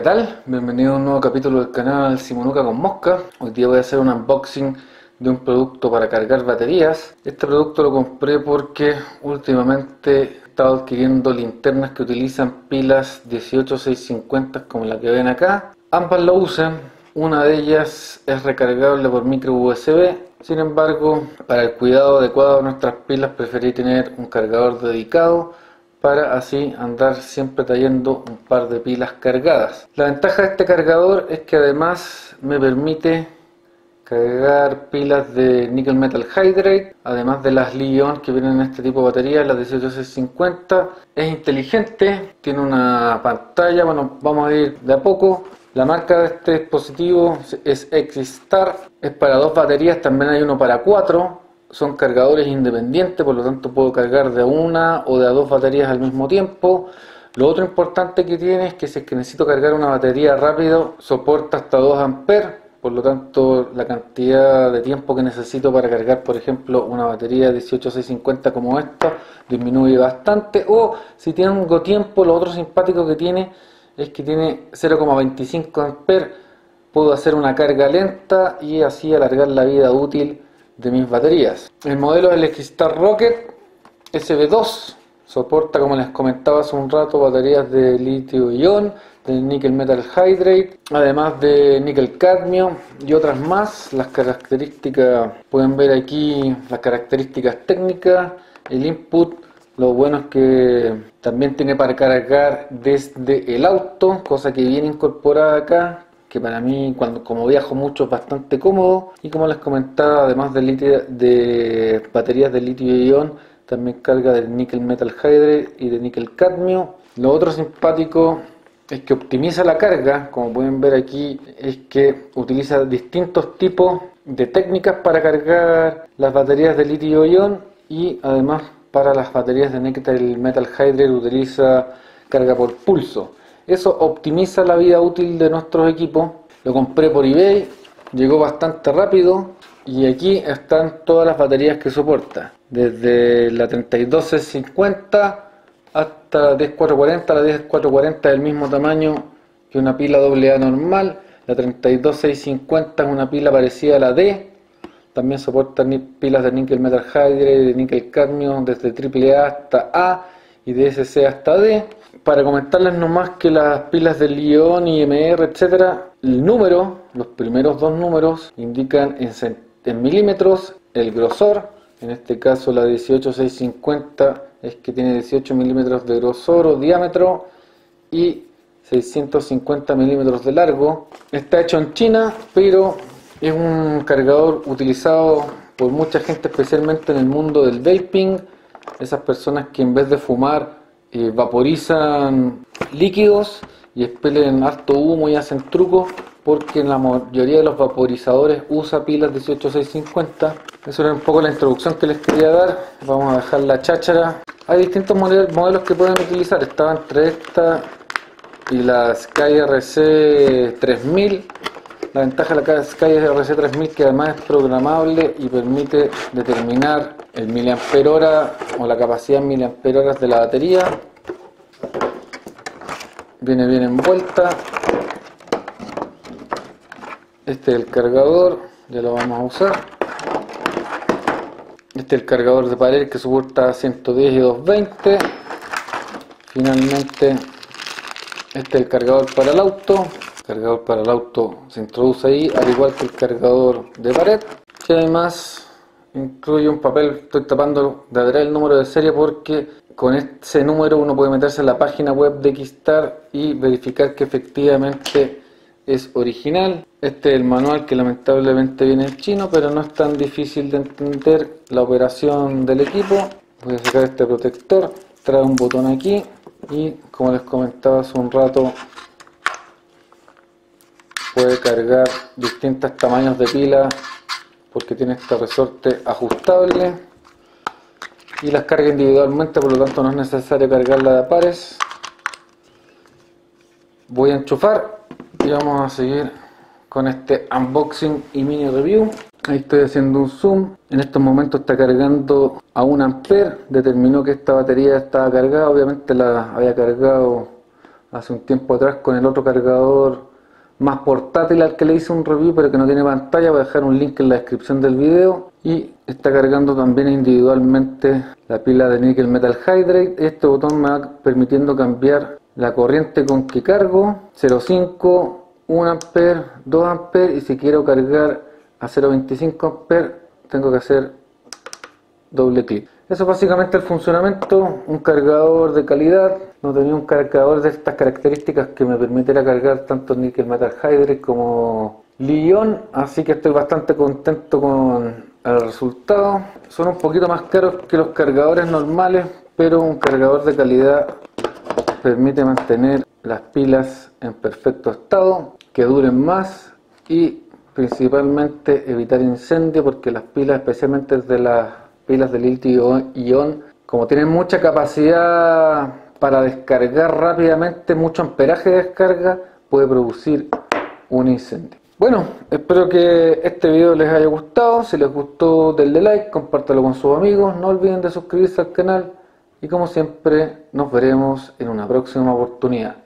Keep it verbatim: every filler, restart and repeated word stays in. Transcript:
tal? Bienvenido a un nuevo capítulo del canal Simonuca con Mosca. Hoy día voy a hacer un unboxing de un producto para cargar baterías. Este producto lo compré porque últimamente he estado adquiriendo linternas que utilizan pilas dieciocho seiscientos cincuenta como la que ven acá. Ambas lo usan, una de ellas es recargable por micro U S B. Sin embargo, para el cuidado adecuado de nuestras pilas preferí tener un cargador dedicado para así andar siempre trayendo un par de pilas cargadas. La ventaja de este cargador es que además me permite cargar pilas de Nickel Metal Hydride, además de las Li-ion que vienen en este tipo de baterías, las dieciocho seiscientos cincuenta. Es inteligente, tiene una pantalla, bueno, vamos a ir de a poco. La marca de este dispositivo es X-Star, es para dos baterías, también hay uno para cuatro. Son cargadores independientes, por lo tanto puedo cargar de una o de a dos baterías al mismo tiempo. Lo otro importante que tiene es que si es que necesito cargar una batería rápido, soporta hasta dos amperes. Por lo tanto, la cantidad de tiempo que necesito para cargar, por ejemplo, una batería dieciocho seiscientos cincuenta como esta, disminuye bastante. O si tengo tiempo, lo otro simpático que tiene es que tiene cero coma veinticinco amperes. Puedo hacer una carga lenta y así alargar la vida útil de mis baterías. El modelo es el X-Star Rocket S B dos, soporta, como les comentaba hace un rato, baterías de litio-ion, de Nickel Metal Hydride, además de níquel cadmio y otras más. Las características, pueden ver aquí las características técnicas, el input. Lo bueno es que también tiene para cargar desde el auto, cosa que viene incorporada acá, que para mí, cuando como viajo mucho, es bastante cómodo. Y como les comentaba, además de, litio, de baterías de litio-ion, también carga de Nickel Metal Hydride y de níquel cadmio. Lo otro simpático es que optimiza la carga, como pueden ver aquí, es que utiliza distintos tipos de técnicas para cargar las baterías de litio-ion, y además para las baterías de Nickel Metal Hydride utiliza carga por pulso. Eso optimiza la vida útil de nuestros equipos. Lo compré por eBay, llegó bastante rápido y aquí están todas las baterías que soporta, desde la treinta y dos seiscientos cincuenta hasta la diez cuatrocientos cuarenta. La diez cuatrocientos cuarenta es del mismo tamaño que una pila doble A normal. La treinta y dos seiscientos cincuenta es una pila parecida a la D. También soporta pilas de Nickel Metal Hydride, de níquel cadmio, desde triple A hasta A y de S C hasta D. Para comentarles nomás que las pilas de Li-ion y M R, etcétera, el número, los primeros dos números indican en, en milímetros el grosor. En este caso la dieciocho seiscientos cincuenta es que tiene dieciocho milímetros de grosor o diámetro y seiscientos cincuenta milímetros de largo. Está hecho en China, pero es un cargador utilizado por mucha gente, especialmente en el mundo del vaping. Esas personas que en vez de fumar eh, vaporizan líquidos y expelen harto humo y hacen trucos, porque la mayoría de los vaporizadores usa pilas dieciocho seiscientos cincuenta. Eso era un poco la introducción que les quería dar. Vamos a dejar la cháchara. Hay distintos modelos que pueden utilizar. Estaban entre esta y la Sky R C tres mil. La ventaja de la Sky R C tres mil que además es programable y permite determinar el miliampere hora o la capacidad en miliampere horas de la batería. Viene bien envuelta. Este es el cargador, ya lo vamos a usar. Este es el cargador de pared que soporta ciento diez y doscientos veinte. Finalmente, este es el cargador para el auto. El cargador para el auto se introduce ahí, al igual que el cargador de pared. Y además incluye un papel. Estoy tapando de atrás el número de serie porque con ese número uno puede meterse en la página web de X-Star y verificar que efectivamente es original. Este es el manual, que lamentablemente viene en chino, pero no es tan difícil de entender la operación del equipo. Voy a sacar este protector, trae un botón aquí y, como les comentaba hace un rato, puede cargar distintos tamaños de pila porque tiene este resorte ajustable y las carga individualmente, por lo tanto no es necesario cargarla de a pares. Voy a enchufar y vamos a seguir con este unboxing y mini review. Ahí estoy haciendo un zoom. En estos momentos está cargando a un ampere. Determinó que esta batería estaba cargada. Obviamente la había cargado hace un tiempo atrás con el otro cargador más portátil al que le hice un review, pero que no tiene pantalla. Voy a dejar un link en la descripción del video. Y está cargando también individualmente la pila de Nickel Metal Hydrate. Este botón me va permitiendo cambiar la corriente con que cargo: cero punto cinco, un ampere, dos amperes, y si quiero cargar a cero punto veinticinco amperes tengo que hacer doble clic. Eso es básicamente el funcionamiento. Un cargador de calidad. No tenía un cargador de estas características que me permitiera cargar tanto Nickel Metal Hydrate como Li-ion, así que estoy bastante contento con el resultado. Son un poquito más caros que los cargadores normales, pero un cargador de calidad permite mantener las pilas en perfecto estado, que duren más y principalmente evitar incendio, porque las pilas, especialmente de las pilas de litio-ion, como tienen mucha capacidad para descargar rápidamente, mucho amperaje de descarga, puede producir un incendio. Bueno, espero que este video les haya gustado. Si les gustó, denle like, compártelo con sus amigos, no olviden de suscribirse al canal y como siempre nos veremos en una próxima oportunidad.